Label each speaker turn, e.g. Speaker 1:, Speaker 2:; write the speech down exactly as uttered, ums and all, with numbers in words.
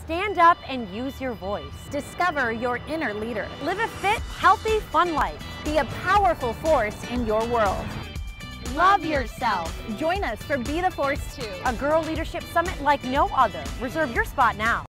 Speaker 1: Stand up and use your voice.
Speaker 2: Discover your inner leader.
Speaker 1: Live a fit, healthy, fun life.
Speaker 2: Be a powerful force in your world.
Speaker 1: Love yourself.
Speaker 2: Join us for Be the Force two,
Speaker 1: a girl leadership summit like no other. Reserve your spot now.